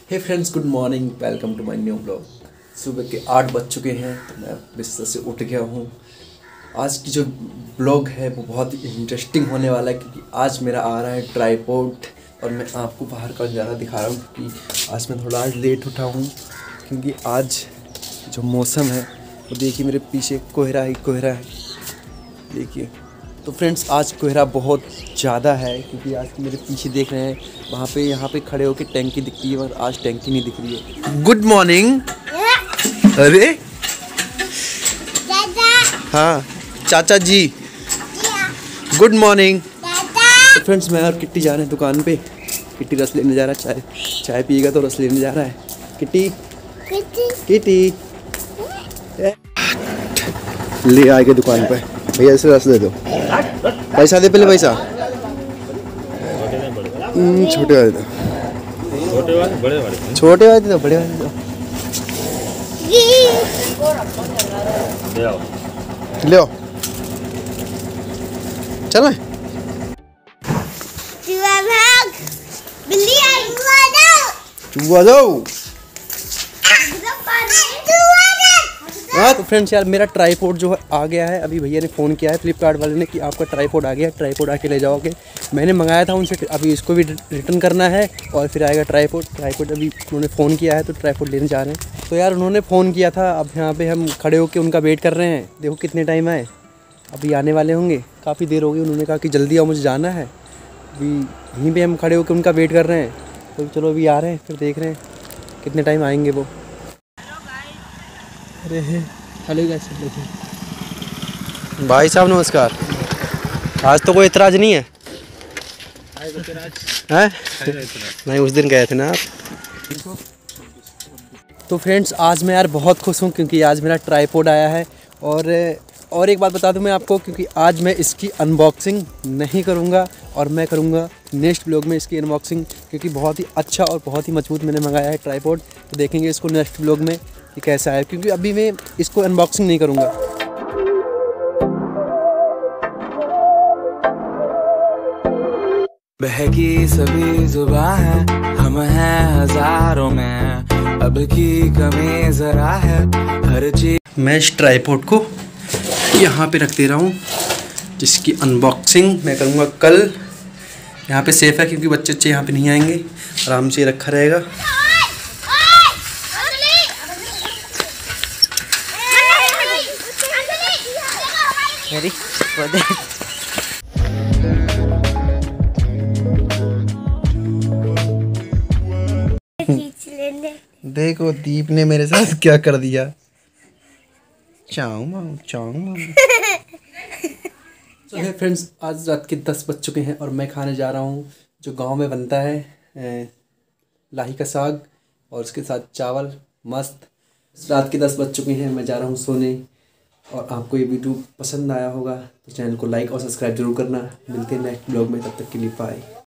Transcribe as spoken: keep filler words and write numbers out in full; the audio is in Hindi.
Hey friends, good morning, welcome to my new blog. सुबह के आठ बज चुके हैं, मैं बिस्तर से उठ गया हूँ। आज की जो ब्लॉग है वो बहुत ही इंटरेस्टिंग होने वाला है, क्योंकि आज मेरा आ रहा है ट्राइपॉड और मैं आपको बाहर का नज़ारा दिखा रहा हूँ। क्योंकि आज मैं थोड़ा आज लेट उठा हूँ, क्योंकि आज जो मौसम है वो देखिए, मेरे पीछे कोहरा ही कोहरा है, देखिए। तो फ्रेंड्स, आज कोहरा बहुत ज़्यादा है, क्योंकि आज मेरे पीछे देख रहे हैं, वहाँ पे यहाँ पे खड़े होकर टैंकी दिखती है, मगर आज टैंकी नहीं दिख रही है। Good morning. अरे हाँ चाचा जी, गुड मॉर्निंग। तो फ्रेंड्स, मैं और किट्टी जा रहे हैं दुकान पे। किट्टी रस लेने जा रहा है, चाय चाय पिएगा तो रस लेने जा रहा है। किट्टी किट्टी ले आएगा दुकान पे। भैया इसे रस दे दो, पैसा दे, पहले पैसा। छोटे वाले दो, छोटे वाले बड़े वाले, छोटे वाले दो, बड़े वाले दो। ले आओ ले आओ, चल चुआ जाओ। हाँ तो फ्रेंड्स यार, मेरा ट्राइपॉड जो है आ गया है। अभी भैया ने फ़ोन किया है फ्लिपकार्ट वाले ने कि आपका ट्राइपॉड आ गया है, ट्राइपॉड आके ले जाओगे। मैंने मंगाया था उनसे, अभी इसको भी रिटर्न करना है और फिर आएगा ट्राइपॉड। ट्राइपॉड अभी उन्होंने फ़ोन किया है तो ट्राइपॉड लेने जा रहे हैं। तो यार उन्होंने फ़ोन किया था, अब यहाँ पे हम खड़े होकर उनका वेट कर रहे हैं। देखो कितने टाइम आए, अभी आने वाले होंगे, काफ़ी देर हो गई। उन्होंने कहा कि जल्दी आओ, मुझे जाना है। अभी यहीं पर हम खड़े होकर उनका वेट कर रहे हैं। तो चलो अभी आ रहे हैं, फिर देख रहे हैं कितने टाइम आएंगे वो। अरे हेलो भाई साहब, नमस्कार। आज तो कोई इतराज नहीं है, हैं? नहीं, उस दिन गए थे ना आप। तो फ्रेंड्स, आज मैं यार बहुत खुश हूँ, क्योंकि आज मेरा ट्राइपॉड आया है। और और एक बात बता दूँ मैं आपको, क्योंकि आज मैं इसकी अनबॉक्सिंग नहीं करूँगा और मैं करूँगा नेक्स्ट ब्लॉग में इसकी अनबॉक्सिंग, क्योंकि बहुत ही अच्छा और बहुत ही मजबूत मैंने मंगाया है ट्राइपॉड। तो देखेंगे इसको नेक्स्ट ब्लॉग में कि कैसा है, क्योंकि अभी मैं इसको अनबॉक्सिंग नहीं करूँगा। बहकी सभी जुबां है, हम हैं हजारों में, अब की कमी जरा है हर चीज। मैं इस ट्राइपॉड को यहाँ पे रख दे रहा हूँ, जिसकी अनबॉक्सिंग मैं करूँगा कल। यहाँ पे सेफ है, क्योंकि बच्चे बच्चे यहाँ पे नहीं आएंगे, आराम से रखा रहेगा। मेरी देखो दीप ने मेरे साथ क्या कर दिया। चाऊ माऊ चाऊ माऊ। तो है फ्रेंड्स, आज रात के दस बज चुके हैं और मैं खाने जा रहा हूँ जो गांव में बनता है, लाही का साग और उसके साथ चावल मस्त। रात के दस बज चुके हैं, मैं जा रहा हूँ सोने। और आपको ये वीडियो पसंद आया होगा तो चैनल को लाइक और सब्सक्राइब जरूर करना। मिलते हैं नेक्स्ट ब्लॉग में, तब तक के लिए बाय।